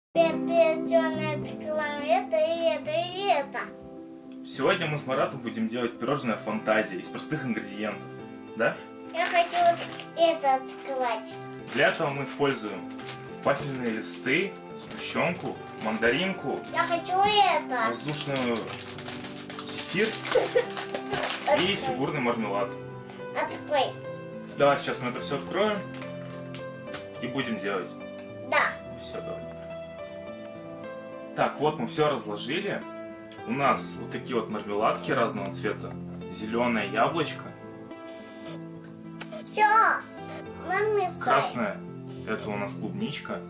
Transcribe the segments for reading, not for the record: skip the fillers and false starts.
Открываем это, и это, и это. Сегодня мы с Маратом будем делать пирожное фантазия из простых ингредиентов, да? Я хочу вот это открывать. Для этого мы используем вафельные листы, сгущенку, мандаринку, Я хочу это. воздушную зефир и фигурный мармелад. Открой. Давай сейчас мы это все откроем и будем делать. Да. Все, давай. Так, вот мы все разложили. У нас вот такие вот мармеладки разного цвета. Зеленое яблочко. Все. Маме Красное — это у нас клубничка.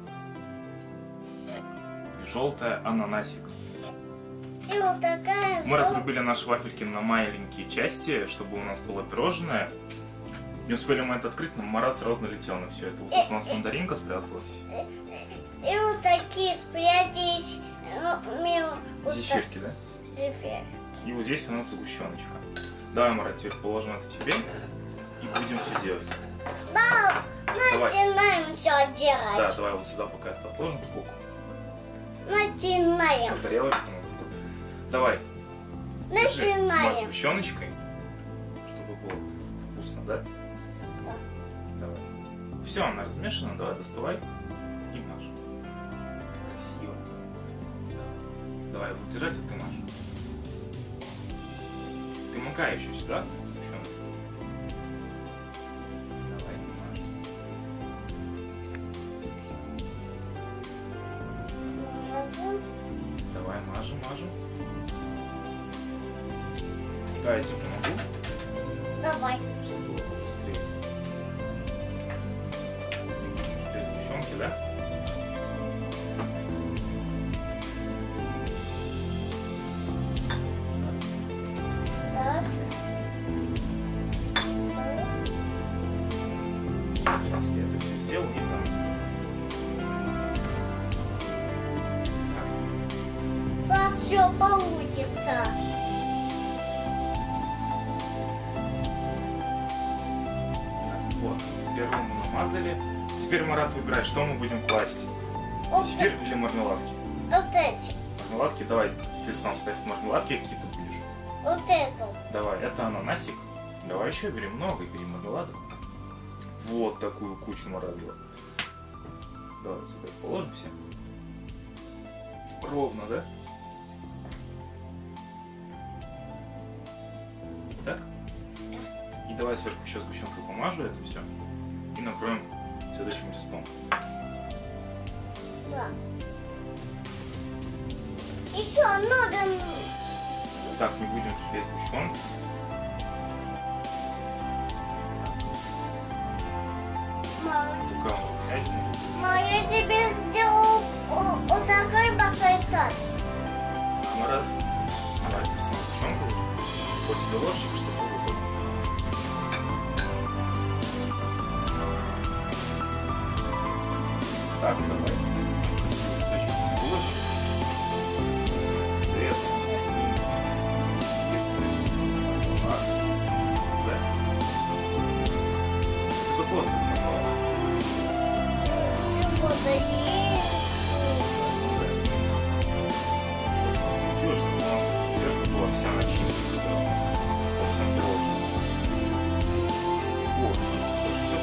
И желтое — ананасик. И вот такая. Мы разрубили наши вафельки на маленькие части, чтобы у нас было пирожное. Не успели мы это открыть, но Марат сразу налетел на все это. Вот тут у нас мандаринка спряталась. И вот такие спрятались. Вот Зефирки, да? Зефир. И вот здесь у нас сгущеночка. Давай, Марат, теперь положим это тебе и будем все делать. Да, Давай. начинаем все Да, делать. давай вот сюда пока это отложим сбоку. Начинаем. На тарелочку. Давай. Держи Марат, Начинаем. сгущеночкой, чтобы было вкусно, да? Да. Давай. Все, она размешана, давай доставай и маш. Красиво. Давай, вот держать, а ты маш. Ты макай еще сюда, сгущенку. Давай, маш. Мажем. Давай, мажем, мажем. Да, я тебе помогу, Давай. чтобы было побыстрее. Теперь сгущенки, да? Так. Сейчас я это все сделаю и дам. Сейчас все получится. Вот, первым мы намазали. Теперь, Марат, выбирай, что мы будем класть. Вот, Зефир или мармеладки? вот эти. Мармеладки, давай, ты сам ставь мармеладки, какие ты будешь. Вот эту. Давай, это ананасик. Давай еще бери много, бери мармеладок. Вот такую кучу, Марат, делай. Давай вот сюда положим все. Ровно, да? Так? И давай сверху еще сгущенкой помажу это все. И накроем следующим листом. Да. Еще надо. Так, не будем жалеть сгущенку. Мама, Только он вкуснятина. мама, я тебе сделал вот такой большой торт. Марат, давай теперь сам сгущенку. Вот тебе ложечка, чтобы было. Так, давай. Листочек из булочки. Свет. Так. Да. Это просто попало. Вот они. Хотелось, чтобы у нас сверху была вся начинка, когда у нас во всем пирожном. Вот, тоже все.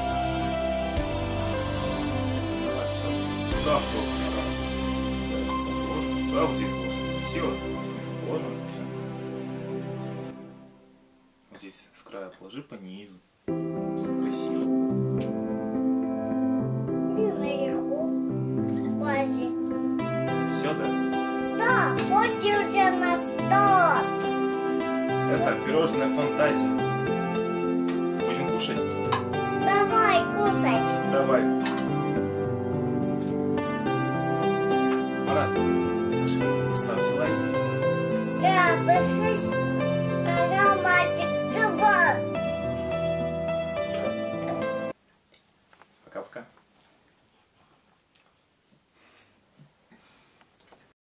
Давай, все. Туда все. Да, вот здесь положим. Красиво. Здесь положим это все. Вот здесь с края положи по низу. Все красиво. И наверху. Сквозь. Все, да? Да, получился наш торт. Это пирожная фантазия. Будем кушать? Давай кушать. Давай. Марат, скажи, ставьте лайк. Я пишу.